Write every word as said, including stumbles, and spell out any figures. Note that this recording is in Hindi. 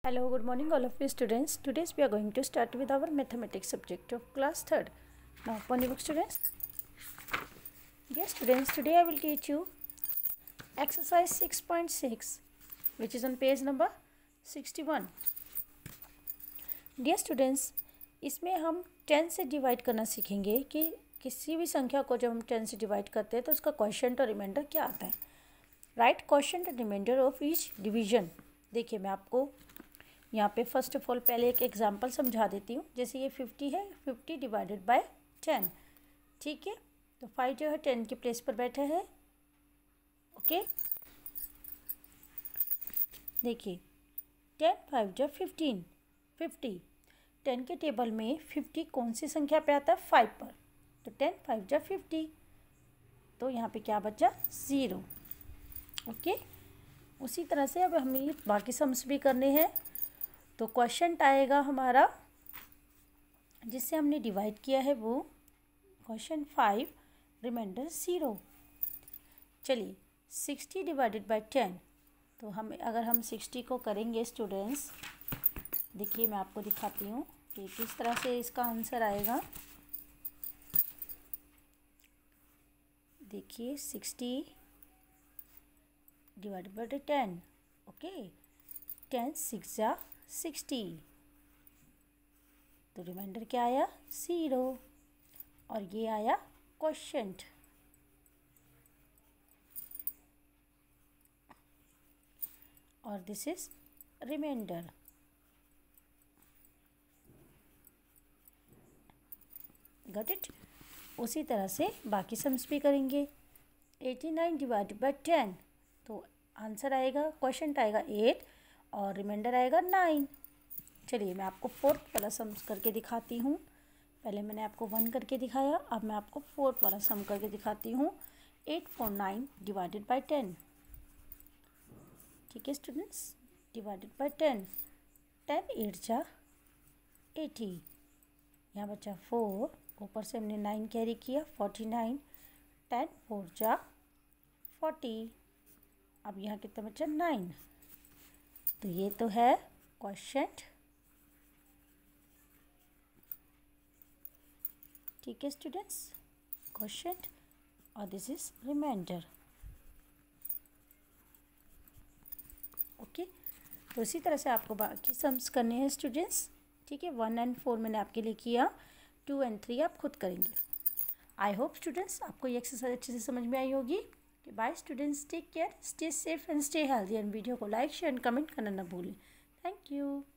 Hello, good morning all of you students. Today we are going to start with our mathematics subject of class third. Now open your book students. Dear students, today I will teach you exercise six point six which is on page number sixty-one. Dear students, इसमें हम टेन से डिवाइड करना सीखेंगे कि किसी भी संख्या को जब हम टेन से डिवाइड करते हैं तो उसका क्वोशिएंट और रिमाइंडर क्या आता है. Right quotient and remainder of each division. देखिए मैं आपको यहाँ पे फर्स्ट ऑफ ऑल पहले एक एग्जांपल समझा देती हूँ. जैसे ये फिफ्टी है, फिफ्टी डिवाइडेड बाय टेन. ठीक है, तो फाइव जो है टेन के प्लेस पर बैठा है. ओके, देखिए टेन फाइव जो फिफ्टीन, फिफ्टी. टेन के टेबल में फिफ्टी कौन सी संख्या पे आता है? फाइव पर. तो टेन फाइव जो फिफ्टी. तो यहाँ पे क्या बचा? ज़ीरो. ओके, उसी तरह से अब हमें बाकी सम्स भी करने हैं. तो क्वोशिएंट आएगा हमारा जिससे हमने डिवाइड किया है वो क्वोशिएंट फाइव, रिमाइंडर ज़ीरो. चलिए सिक्सटी डिवाइडेड बाय टेन. तो हम अगर हम सिक्सटी को करेंगे स्टूडेंट्स, देखिए मैं आपको दिखाती हूँ कि किस तरह से इसका आंसर आएगा. देखिए sixty divided by ten. Okay, ten six जा सिक्सटी. तो रिमाइंडर क्या आया? ज़ीरो. और ये आया क्वोशिएंट. और this is remainder. Got it. उसी तरह से बाकी सम्स भी करेंगे. Eighty nine divided by ten. तो आंसर आएगा, क्वोशिएंट आएगा एट और रिमाइंडर आएगा नाइन. चलिए मैं आपको फोर्थ वाला सम करके दिखाती हूँ. पहले मैंने आपको वन करके दिखाया, अब मैं आपको फोर्थ वाला सम करके दिखाती हूँ. Eight four nine divided by ten. ठीक है students, divided by ten. Ten eight जा एटी. यहाँ बचा फोर, ऊपर से हमने नाइन कैरी किया, फोर्टी नाइन. टेन फोर जा फोर्टी. अब यहाँ कितना बचा? नाइन. तो ये तो है क्वोशिएंट. ठीक है स्टूडेंट्स, क्वोशिएंट. और दिस इज रिमाइंडर. ओके, तो इसी तरह से आपको बाकी सम्स करने हैं स्टूडेंट्स. ठीक है, वन एंड फोर मैंने आपके लिए किया, टू एंड थ्री आप खुद करेंगे. आई होप स्टूडेंट्स आपको ये एक्सरसाइज अच्छे से समझ में आई होगी. Bye students, take care, stay safe and stay healthy. And video को लाइक शेयर एंड कमेंट करना ना भूलें. Thank you.